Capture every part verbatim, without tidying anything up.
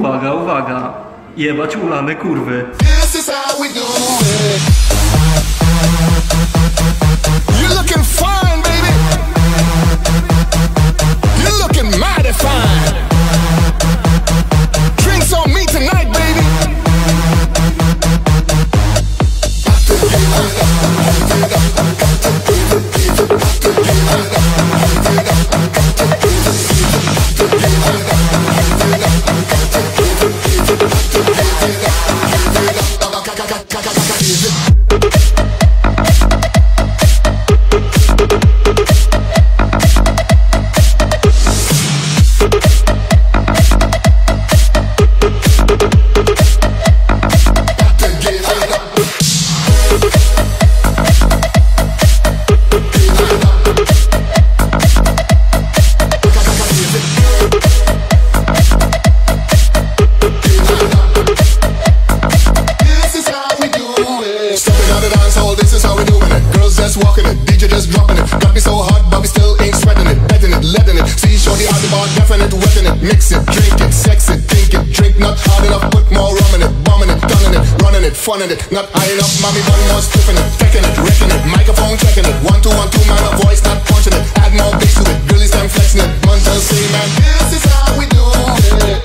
Uwaga, uwaga. Jebać ulane kurwy. This is how we do it. You're looking fine, baby. You're looking mighty fine. Drinks on me tonight, baby. Walking it, D J just dropping it. Got me so hot, but we still ain't sweating it. Betting it, letting it. See shorty out the bar, definite, wetting it. Mix it, drink it, sex it, think it. Drink not hard enough, put more rum in it. Bombing it, gunning it, running it, funning it. Not high enough, mommy, one more stiffing it. Taking it, wrecking it, microphone checking it. One, two, one, two, man, a voice not punching it. Add more bass to it, girlies them flexing it. Montel say, man, this is how we do it.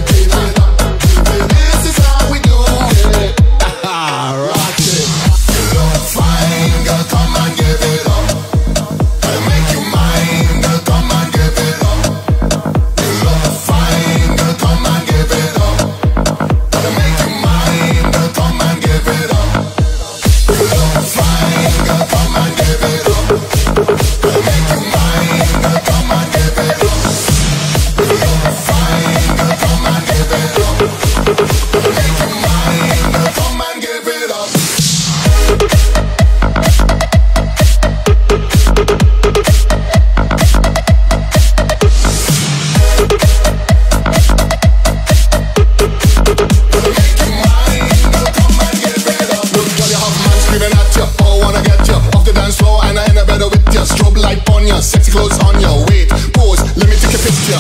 This is how we do it. Rock it. You look fine, girl, come and give it up. I'll make you mine, girl, come and give it up. You look fine, girl, come and give it up. I'll make you mine, girl, come and give it up. You look fine, girl, come and give it up. I'll make you mine, girl, come and give it up. You look fine, girl, come and give it up. I'll make you mine, girl, come and give it up. Strobe light on ya, sexy clothes on ya. Wait, pause, let me take a picture.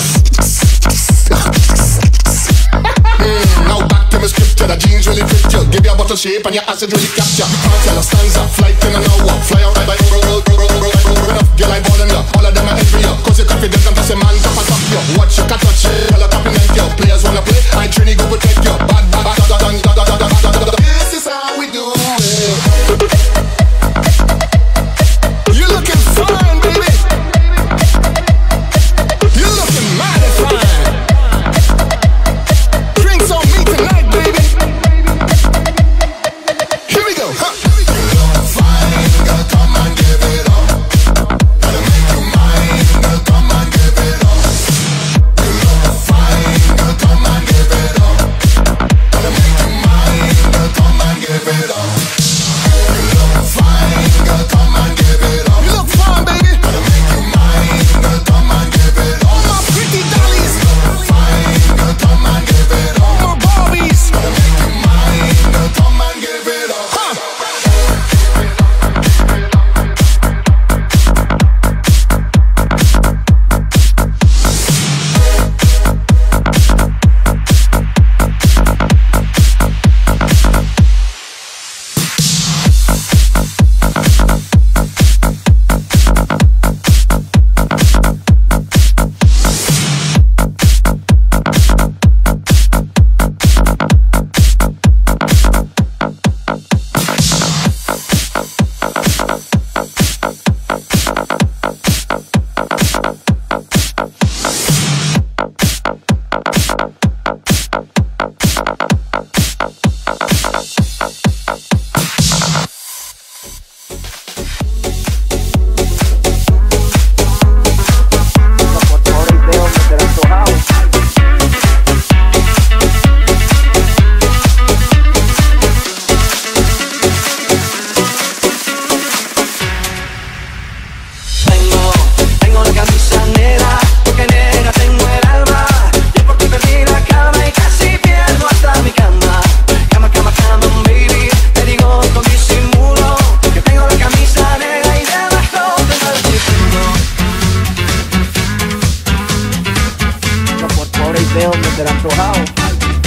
mm, Now back to my scripture. The jeans really fit you. Give you a bottle shape and your acid really capture. Can't tell a stanza, flight in an hour. Fly out right by roll, roll, roll, roll, roll, roll, roll enough. Girl, I ballin' ya. All of them are envy ya. Cause you're confident and plus a man top and top you. Watch you, can't touch it. All a compliment you. Players wanna play, I Trini go protect you. Bad, bad, bad, da, da, da, da, da, da, da, da. This is how we do it. You're looking fine, baby. You're looking mighty fine. Drinks on me tonight, baby. Here we go, huh? You look fine, girl, come and give it up. Gotta make you mine, girl, come and give it up. You look fine, girl, come and give it up. Gotta make you mine, girl, come and give it up. You look fine, girl, come and give it up. You look fine, baby. Gotta make you mine, girl, come and give it up. All my pretty dollies. You look fine, girl, come and give it up. All my Barbies. Gotta make you mine, girl, come and give it up. Huh. Film, no te la han antojado.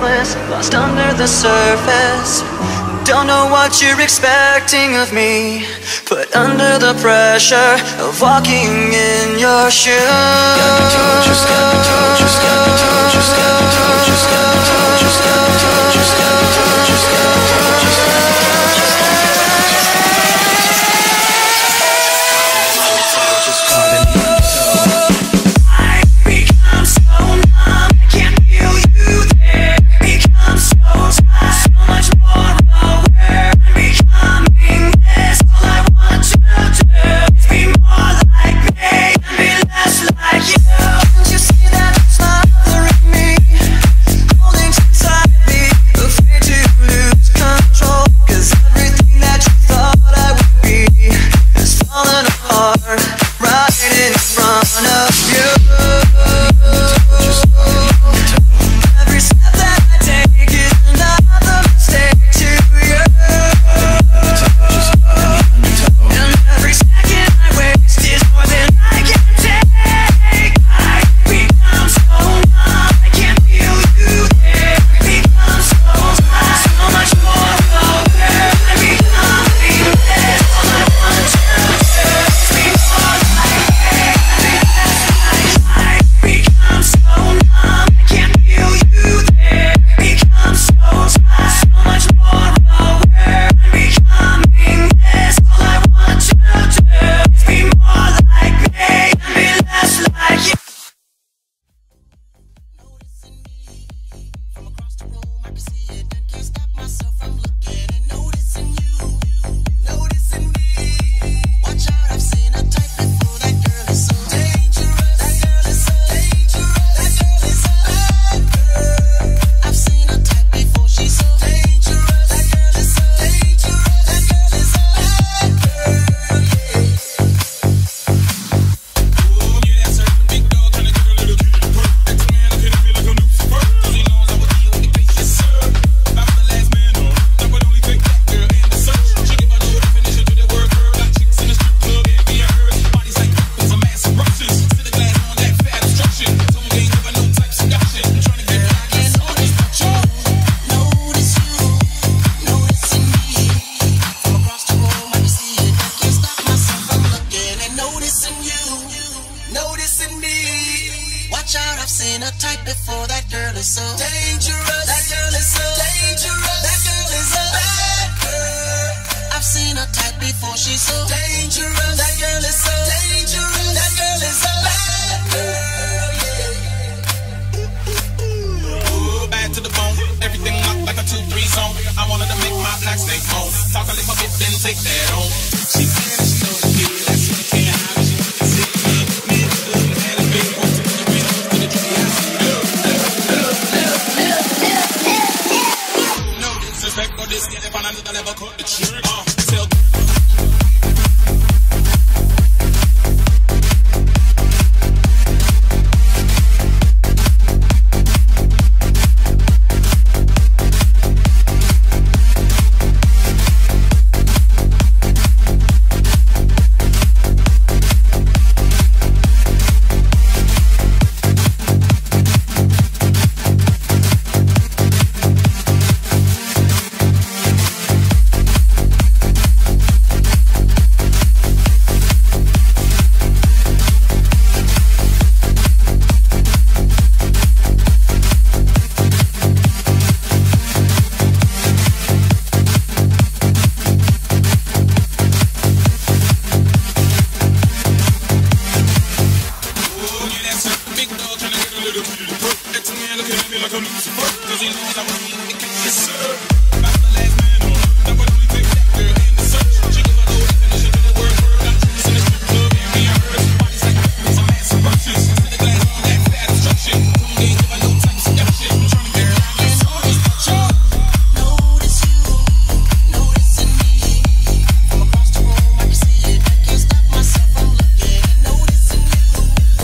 restless, lost under the surface. Don't know what you're expecting of me, but under the pressure of walking in your shoes. Got me told, just got me told, just got me told, just got me told, just got me told, just got me told, just got me told, just got me told, just got me told, just got me told, just got me told, just got me told. I become so numb, I can't feel you there. Become so tired, so much more aware. I'm becoming this, all I want to do is be more like me and be less like you. Can't you see that it's bothering me? Holding too tightly, afraid to lose control. Cause everything that you thought I would be is falling apart right in front of you. Every step that I take is another mistake to you. And every second I waste is more than I can take. I become so numb, I can't feel you there. Become so tired, so much more aware. I become this, all I want to do is be more like me. I become so numb, I can't feel you there. Become so tired, so much more aware. I'm becoming this, all I want to do is be more like me and be less like you. Noticing me from across the room, I can see it and can't stop myself from looking and noticing you, noticing me. Watch out, I've seen a type before. That girl is so dangerous. That girl is so dangerous. That girl is a bad girl. I've seen a type before. She's so dangerous. That girl is so dangerous. That girl is a bad girl. Oh, yeah, that's her. Big dog tryna get a little cutie perk. Ex-man looking at me like I'm Lucifer. Cause he knows I would deal with the case, yes sir. I'm the last man on. That would only take that girl in the search. She give a no definition to the word girl. Got chicks in the strip club and being hers. Bodies like weapons of mass eruptions. Sit a glass on that fat obstruction. Told they ain't never no type seduction. Tryna get back in on this picture. Notice you, noticing me. From across the room, I can see it. I can't stop myself from looking and noticing you, noticing me. Watch out, I've seen a type before. That girl is so dangerous. That girl is so dangerous. That girl is a bad girl. I've seen a type before. She's so dangerous. That girl is so dangerous. That girl is a bad girl. Oh, bad to the bone. Everything locked like a two three zone. I wanted to make my black snake moan. Talk a little bit, then take that on. She said that she knows the kid. That's what I can't hide. She wants to see me. Me and the good had a big one. Took the ring to the tree house. No disrespect for this. Get it on another level. Cut the trigger. Uh, tell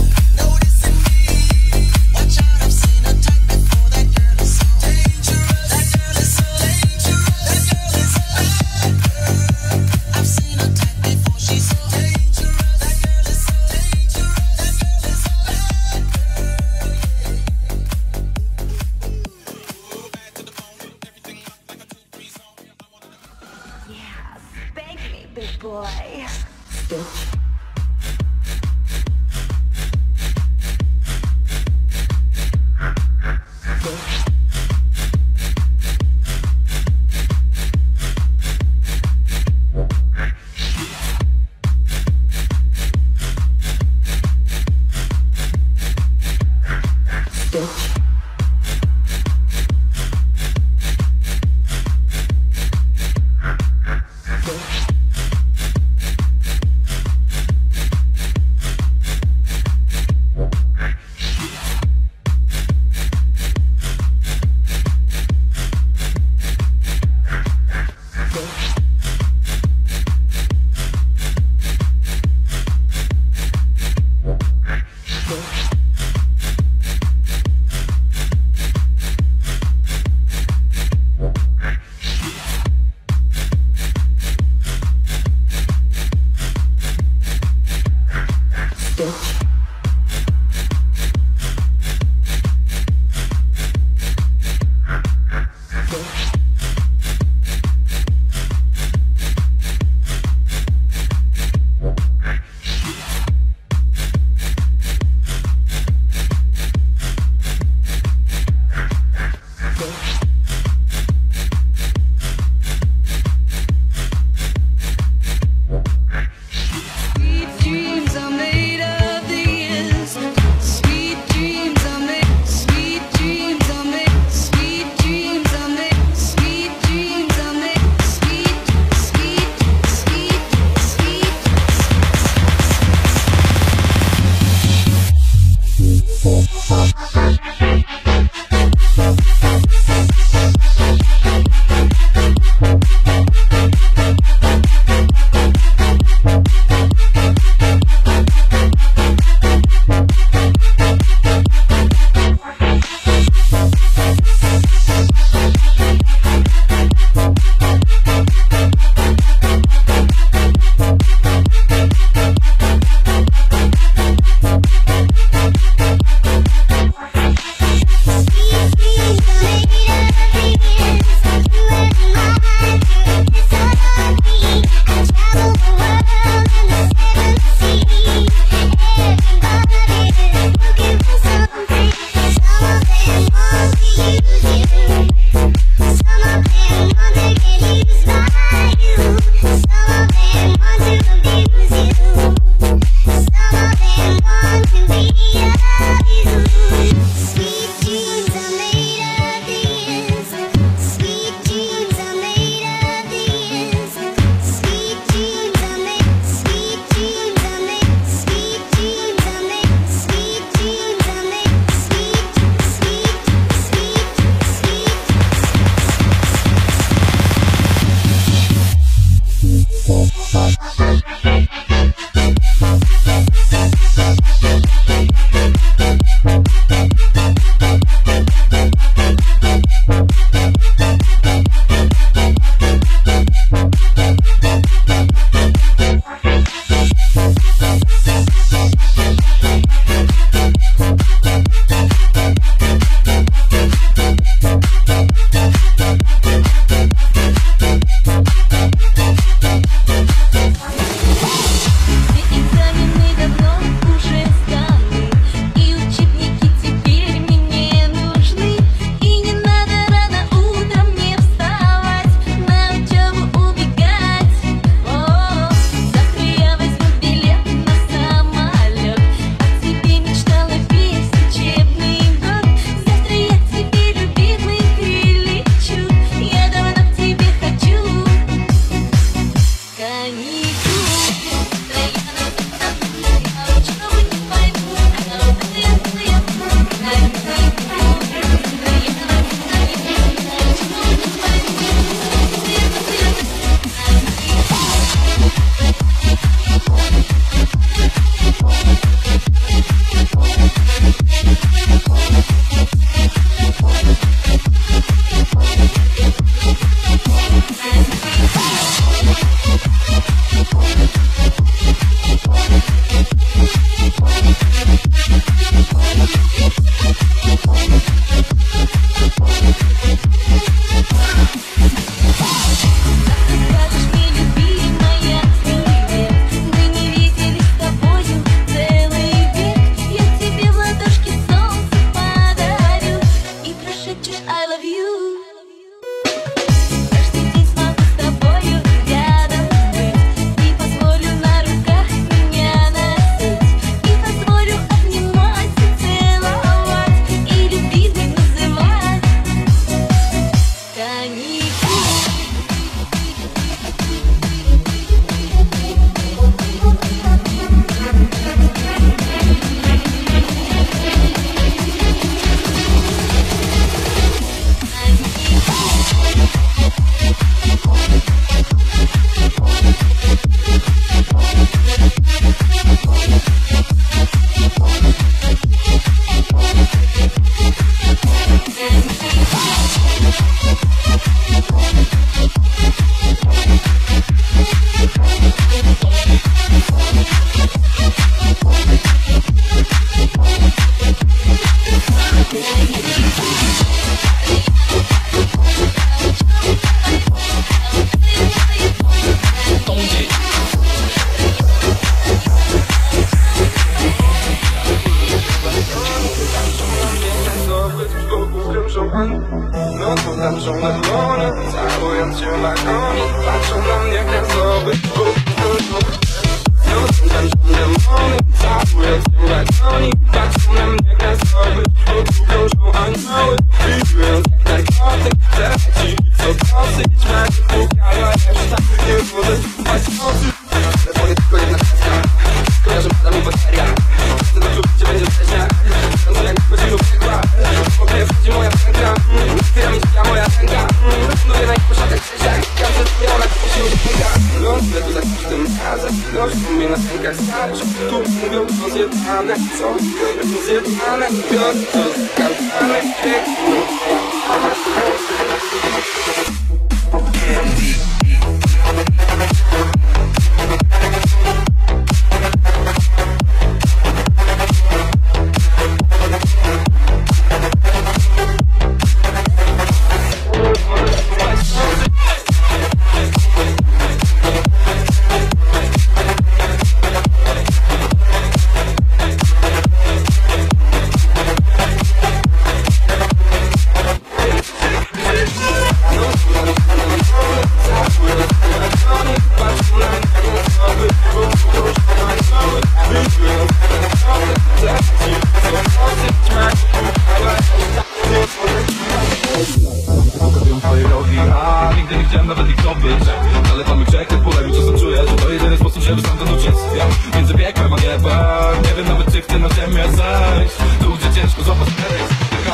Watch out, I've seen a type before. That girl is so dangerous. Go. koń. No to tańczą na dłonie, całując się na koni. Patrzą na mnie gwiazdowy. No to tańczą demony, całując się na koni. Patrzą na mnie gwiazdowy. Krążą anioły, widując jak narkotyk. Teraz ci co dosyć, macie pukają, a reszta nie może spać nocy. Telefonie tylko jedna kwestia, kojarzę, pada mi bateria. Chcę do klubu, gdzie będzie września. Ręce jak godzinu piekła, w ogóle wchodzi moja pęka. Otwiera mi drzwi, a moja ręka. Mówię na ich poszatek krzyżach, każdy twoja, ona gdzieś się uśmiecha. Lądźmy tu za każdym razem, noś mnie na rękach starczy. Tu mówią, to zjebane, co? To zjebane, biorę to skalpane, piękno. Pokazują twoje rogi, a nigdy nie chciałem nawet ich zdobyć. Zalewamy grzechy, polemi czasem czuję, że to jedyny sposób, żeby sam ten uciec. Ja między piekłem a niebem, nie wiem nawet czy chcę na ziemię zejść. Tu gdzie ciężko złapać tekst, czekam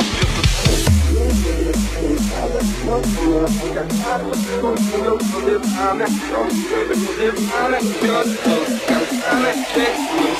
Biorę to skalpane, piękno.